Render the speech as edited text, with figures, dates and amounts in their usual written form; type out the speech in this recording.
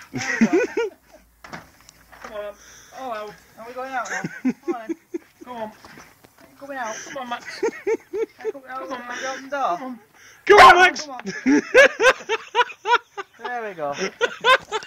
There we go. Come on. Oh, well. Are we going out now? Come on then. Come on. Coming out. Come on, Max. Come on, Max. Open the door. Come on, Max. Come on. There we go.